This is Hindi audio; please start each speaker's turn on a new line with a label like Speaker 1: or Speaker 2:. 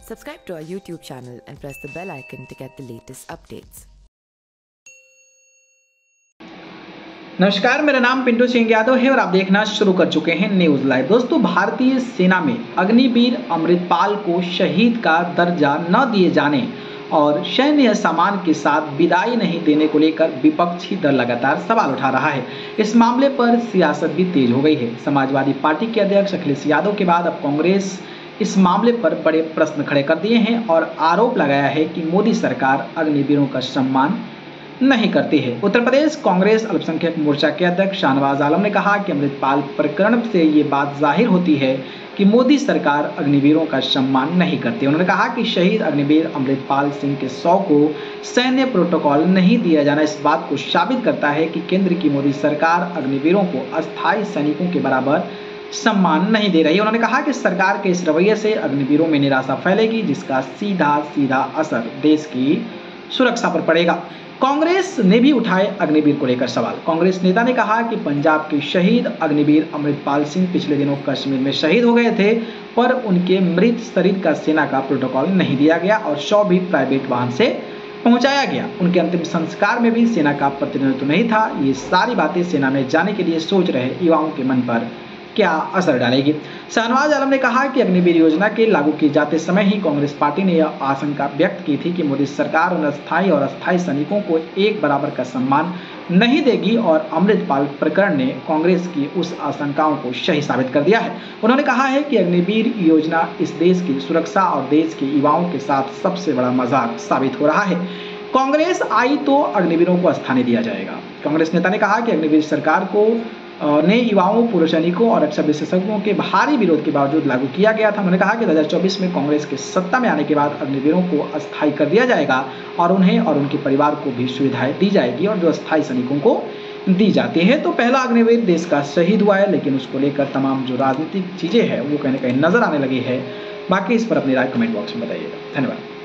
Speaker 1: Subscribe to our YouTube channel and press the bell icon to get the latest updates.
Speaker 2: नमस्कार, मेरा नाम पिंटू सिंह यादव है और आप देखना शुरू कर चुके हैं न्यूज लाइव। दोस्तों, भारतीय सेना में अग्निवीर अमृतपाल को शहीद का दर्जा न दिए जाने और सैन्य सम्मान के साथ विदाई नहीं देने को लेकर विपक्षी दल लगातार सवाल उठा रहा है। इस मामले पर सियासत भी तेज हो गई है। समाजवादी पार्टी के अध्यक्ष अखिलेश यादव के बाद अब कांग्रेस इस मामले पर बड़े प्रश्न खड़े कर दिए हैं और आरोप लगाया है कि मोदी सरकार अग्निवीरों का सम्मान नहीं करती है। उत्तर प्रदेश कांग्रेस अल्पसंख्यक मोर्चा के अध्यक्ष शाहनवाज आलम ने कहा कि अमृतपाल प्रकरण से ये बात जाहिर होती है कि मोदी सरकार अग्निवीरों का सम्मान नहीं करती। उन्होंने कहा कि शहीद अग्निवीर अमृतपाल सिंह के शव को सैन्य प्रोटोकॉल नहीं दिया जाना इस बात को साबित करता है कि केंद्र की मोदी सरकार अग्निवीरों को अस्थायी सैनिकों के बराबर सम्मान नहीं दे रही। उन्होंने कहा कि सरकार के इस रवैये से अग्निवीरों में निराशा फैलेगी, जिसका सीधा असर देश की सुरक्षा पर पड़ेगा। कांग्रेस ने भी उठाए अग्निवीर को लेकर सवाल। कांग्रेस नेता ने कहा कि पंजाब के शहीद अग्निवीर अमृतपाल सिंह पिछले दिनों कश्मीर में शहीद हो गए थे, पर उनके मृत शरीर का सेना का प्रोटोकॉल नहीं दिया गया और शव भी प्राइवेट वाहन से पहुंचाया गया। उनके अंतिम संस्कार में भी सेना का प्रतिनिधित्व नहीं था। ये सारी बातें सेना में जाने के लिए सोच रहे युवाओं के मन पर क्या असर डालेगी। शाहनवाज आलम ने कहा कि अग्निवीर योजना के लागू किए जाते समय ही कांग्रेस पार्टी ने यह आशंका व्यक्त की थी कि मोदी सरकार उन अस्थायी और अस्थायी सैनिकों को एक बराबर का सम्मान नहीं देगी और अमृतपाल प्रकरण ने कांग्रेस की उस आशंकाओं को सही साबित कर दिया है। उन्होंने कहा है कि अग्निवीर योजना इस देश की सुरक्षा और देश के युवाओं के साथ सबसे बड़ा मजाक साबित हो रहा है। कांग्रेस आई तो अग्निवीरों को स्थान दिया जाएगा। कांग्रेस नेता ने कहा कि अग्निवीर सरकार को ने युवाओं, पूर्व सैनिकों और रक्षा विशेषज्ञों के भारी विरोध के बावजूद लागू किया गया था। उन्होंने कहा कि 2024 में कांग्रेस के सत्ता में आने के बाद अग्निवीरों को अस्थायी कर दिया जाएगा और उन्हें और उनके परिवार को भी सुविधाएं दी जाएगी और जो अस्थायी सैनिकों को दी जाती है। तो पहला अग्निवीर देश का शहीद हुआ है, लेकिन उसको लेकर तमाम जो राजनीतिक चीजें हैं वो कहीं ना कहीं नजर आने लगी है। बाकी इस पर अपनी राय कमेंट बॉक्स में बताइएगा। धन्यवाद।